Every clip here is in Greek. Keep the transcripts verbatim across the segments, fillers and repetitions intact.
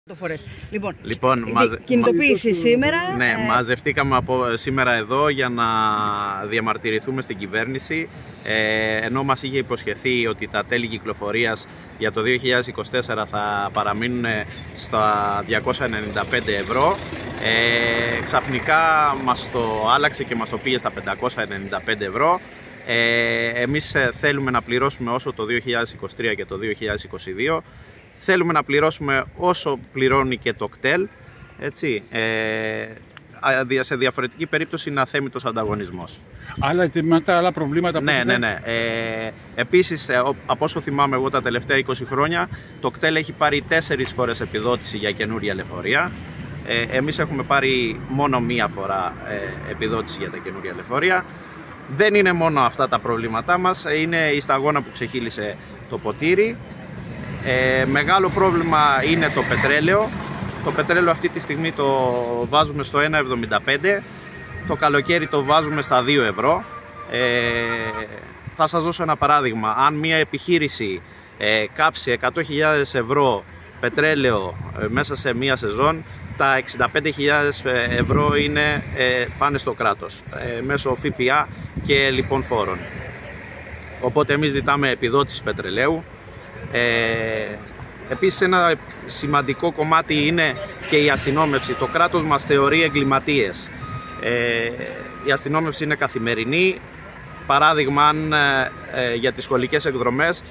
Λοιπόν, λοιπόν μαζε... κινητοποίηση σήμερα. Ναι, ε... μαζευτήκαμε από σήμερα εδώ για να διαμαρτυρηθούμε στην κυβέρνηση, ε, ενώ μας είχε υποσχεθεί ότι τα τέλη κυκλοφορίας για το δύο χιλιάδες είκοσι τέσσερα θα παραμείνουν στα διακόσια ενενήντα πέντε ευρώ. Ε, ξαφνικά μας το άλλαξε και μας το πήγε στα πεντακόσια ενενήντα πέντε ευρώ. Ε, εμείς θέλουμε να πληρώσουμε όσο το δύο χιλιάδες είκοσι τρία και το δύο χιλιάδες είκοσι δύο. Θέλουμε να πληρώσουμε όσο πληρώνει και το κτέλ, έτσι, ε, σε διαφορετική περίπτωση είναι αθέμητος ανταγωνισμός. Άλλα αιτήματα, άλλα προβλήματα που Ναι, ναι, ναι. Ε, επίσης, από όσο θυμάμαι εγώ τα τελευταία είκοσι χρόνια, το κτέλ έχει πάρει τέσσερις φορές επιδότηση για καινούρια λεωφορεία. Ε, εμείς έχουμε πάρει μόνο μία φορά ε, επιδότηση για τα καινούρια λεωφορεία. Δεν είναι μόνο αυτά τα προβλήματά μας, είναι η σταγόνα που ξεχύλισε το ποτήρι. Ε, μεγάλο πρόβλημα είναι το πετρέλαιο. Το πετρέλαιο αυτή τη στιγμή το βάζουμε στο ένα εβδομήντα πέντε, το καλοκαίρι το βάζουμε στα δύο ευρώ. Ε, θα σας δώσω ένα παράδειγμα. Αν μια επιχείρηση ε, κάψει εκατό χιλιάδες ευρώ πετρέλαιο ε, μέσα σε μια σεζόν, τα εξήντα πέντε χιλιάδες ευρώ είναι, ε, πάνε στο κράτος ε, μέσω ΦΠΑ και λοιπόν φόρων. Οπότε εμείς ζητάμε επιδότηση πετρελαίου. Ε, επίσης ένα σημαντικό κομμάτι είναι και η αστυνόμευση. Το κράτος μας θεωρεί εγκληματίες. Ε, η αστυνόμευση είναι καθημερινή. Παράδειγμα, αν ε, για τις σχολικές εκδρομές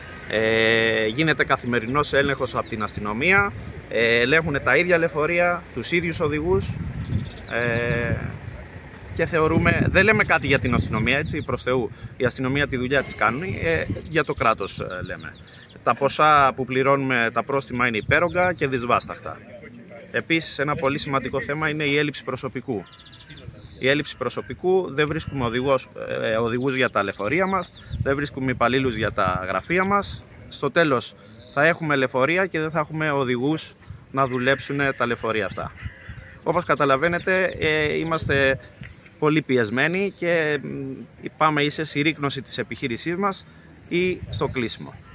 ε, γίνεται καθημερινός έλεγχος από την αστυνομία, ε, ελέγχουν τα ίδια λεωφορεία, τους ίδιους οδηγούς, ε, και θεωρούμε, δεν λέμε κάτι για την αστυνομία, έτσι, προς Θεού, η αστυνομία τη δουλειά της κάνει, ε, για το κράτος ε, λέμε. Τα ποσά που πληρώνουμε, τα πρόστιμα είναι υπέρογκα και δυσβάσταχτα. Επίσης, ένα πολύ σημαντικό θέμα είναι η έλλειψη προσωπικού. Η έλλειψη προσωπικού, δεν βρίσκουμε οδηγούς, ε, οδηγούς για τα λεωφορεία μας, δεν βρίσκουμε υπαλλήλους για τα γραφεία μας. Στο τέλος θα έχουμε λεωφορεία και δεν θα έχουμε οδηγούς να δουλέψουν τα λεωφορεία αυτά. Όπως καταλαβαίνετε, ε, είμαστε πολύ πιεσμένοι και πάμε ή σε συρρίκνωση της επιχείρησής μας ή στο κλείσιμο.